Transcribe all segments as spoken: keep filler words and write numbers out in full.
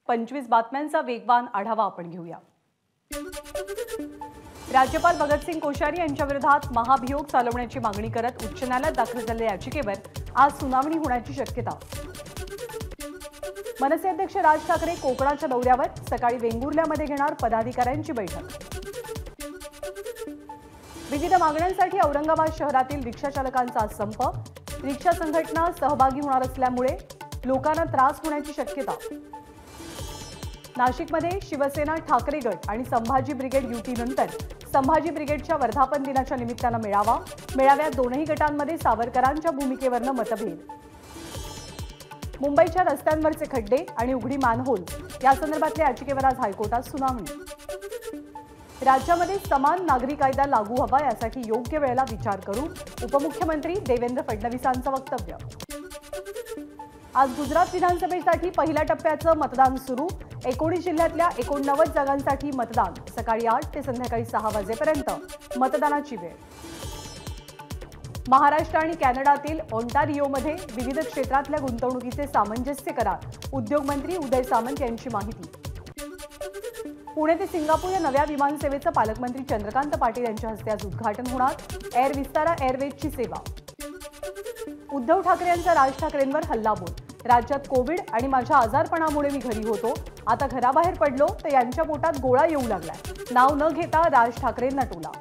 पंचवीस बातम्यांचा वेगवान आढावा आपण घेऊया। राज्यपाल भगतसिंग कोश्यारी यांच्या विरोधात महाभियोग चालवण्याची मागणी करत उच्च न्यायालयात दाखल झालेल्या याचिकेवर आज सुनावणी होण्याची शक्यता। मनसे अध्यक्ष राज ठाकरे कोकणाच्या दौऱ्यावर, सकाळी वेंगुर्ल्यामध्ये घेणार पदाधिकाऱ्यांची बैठक। विविध मागण्यांसाठी औरंगाबाद शहरातील रिक्षा चालकांचा संप, रिक्षा संघटना सहभागी होणार असल्यामुळे लोकांना त्रास होण्याची शक्यता। नाशिकमध्ये शिवसेना ठाकरे गट आणि संभाजी ब्रिगेड युतीनंतर संभाजी ब्रिगेडच्या वर्धापन दिनाच्या निमित्तानं मेळावा। मेळाव्यात दोनही गटांमध्ये सावरकरांच्या भूमिकेवरनं मतभेद। मुंबईच्या रस्त्यांवरचे खड्डे आणि उघडी मॅनहोल या संदर्भातल्या याचिकेवर आज हायकोर्टात सुनावणी। राज्यामध्ये समान नागरी कायदा लागू व्हावा यासाठी योग्य वेळेला विचार करू, उपमुख्यमंत्री देवेंद्र फडणवीसांचं वक्तव्य। आज गुजरात विधानसभेसाठी पहिल्या टप्प्याचं मतदान सुरू। एकोणीस जिल्ह्यातल्या एकोणनव्वद जागांसाठी मतदान सकाळी आठ ते संध्याकाळी सहा वाजेपर्यंत मतदानाची वेळ। महाराष्ट्र आणि कॅनडातील ओंटारिओमध्ये विविध क्षेत्रातल्या गुंतवणुकीचे सामंजस्य करार, उद्योग मंत्री उदय सामंत यांची माहिती। पुणे ते सिंगापूर या नव्या विमानसेवेचं पालकमंत्री चंद्रकांत पाटील यांच्या हस्ते आज उद्घाटन होणार। एअर विस्तारा एअरवेजची सेवा। उद्धव ठाकरे यांचा राज ठाकरेंवर हल्लाबोल, राज्यात कोविड आणि माझ्या आजारपणामुळे मी घरी होतो, आता घराबाहेर पडलो तर यांच्या पोटात गोळा येऊ लागलाय, नाव न घेता राज ठाकरेंना टोला।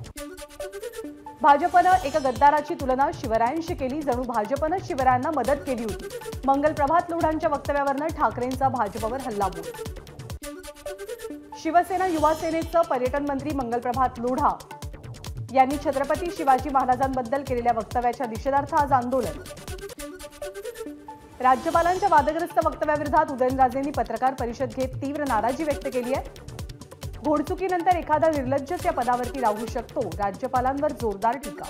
भाजपनं एका गद्दाराची तुलना शिवरायांशी केली, जणू भाजपनं शिवरायांना मदत केली होती। मंगल प्रभात लोढांच्या वक्तव्यावरनं ठाकरेंचा भाजपवर हल्लाबोल। शिवसेना युवा सेनेचं पर्यटन मंत्री मंगल प्रभात लोढा यांनी छत्रपती शिवाजी महाराजांबद्दल केलेल्या वक्तव्याच्या निषेधार्थ आज आंदोलन। राज्यपालांच्या वादग्रस्त वक्तव्याविरोधात उदयनराजेंनी पत्रकार परिषद घेत तीव्र नाराजी व्यक्त केली आहे। घोडचुकीनंतर एखादा निर्लज्जच या पदावरती राहू शकतो, राज्यपालांवर जोरदार टीका।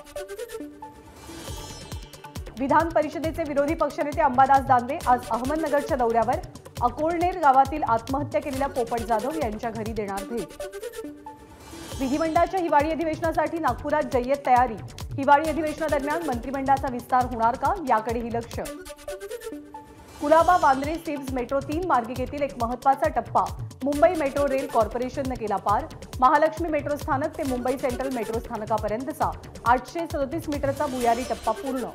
विधान परिषदेचे विरोधी पक्षनेते अंबादास दानवे आज अहमदनगरच्या दौऱ्यावर, अकोळनेर गावातील आत्महत्या केलेल्या पोपट जाधव यांच्या घरी देणार भेट। विधिमंडळाच्या हिवाळी अधिवेशनासाठी नागपुरात जय्यत तयारी। हिवाळी अधिवेशनादरम्यान मंत्रिमंडळाचा विस्तार होणार का, याकडेही लक्ष। कुलाबा वांद्रे सिव्ज मेट्रो तीन मार्गिकेतील एक महत्त्वाचा टप्पा मुंबई मेट्रो रेल कॉर्पोरेशननं केला पार। महालक्ष्मी मेट्रो स्थानक ते मुंबई सेंट्रल मेट्रो स्थानकापर्यंतचा आठशे सदतीस मीटरचा भुयारी टप्पा पूर्ण।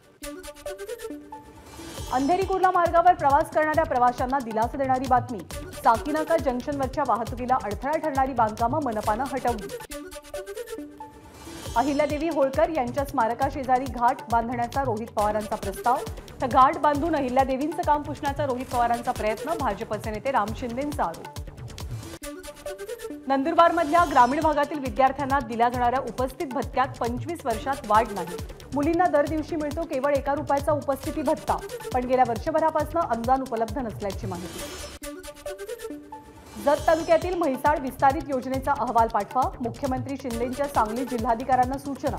अंधेरी कुर्ला मार्गावर प्रवास करणाऱ्या प्रवाशांना दिलासा देणारी बातमी, साकीनाका जंक्शनवरच्या वाहतुकीला अडथळा ठरणारी बांधकामं मनपानं हटवली। अहिल्यादेवी होळकर यांच्या स्मारकाशेजारी घाट बांधण्याचा रोहित पवारांचा प्रस्ताव, तर घाट बांधून अहिल्यादेवींचं काम पुसण्याचा रोहित पवारांचा प्रयत्न, भाजपचे नेते राम शिंदेंचा आरोप। नंदुरबारमधल्या ग्रामीण भागातील विद्यार्थ्यांना दिल्या जाणाऱ्या उपस्थित भत्त्यात पंचवीस वर्षात वाढ नाही। मुलींना दर दिवशी मिळतो केवळ एका रुपयाचा उपस्थिती भत्ता, पण गेल्या वर्षभरापासून अनुदान उपलब्ध नसल्याची माहिती। जत तालुक्यातील म्हैसाळ विस्तारित योजनेचा अहवाल पाठवा, मुख्यमंत्री शिंदेंच्या सांगली जिल्हाधिकाऱ्यांना सूचना।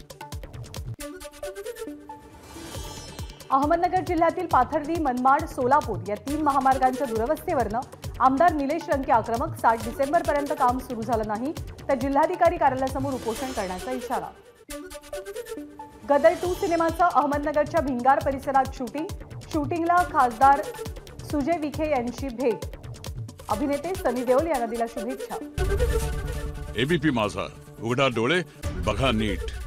अहमदनगर जिल्ह्यातील पाथर्डी, मनमाड, सोलापूर या तीन महामार्गांच्या दुरवस्थेवरनं आमदार निलेश रंके आक्रमक, साठ डिसेंबरपर्यंत काम सुरू झालं नाही तर जिल्हाधिकारी कार्यालयासमोर उपोषण करण्याचा इशारा। गदर टू सिनेमाचा अहमदनगरच्या भिंगार परिसरात शूटिंग, शूटिंगला खासदार सुजय विखे यांची भेट, अभिनेते सनी देओल यांना दिल्या शुभेच्छा। एबीपी माझा, उघडा डोळे बघा नीट।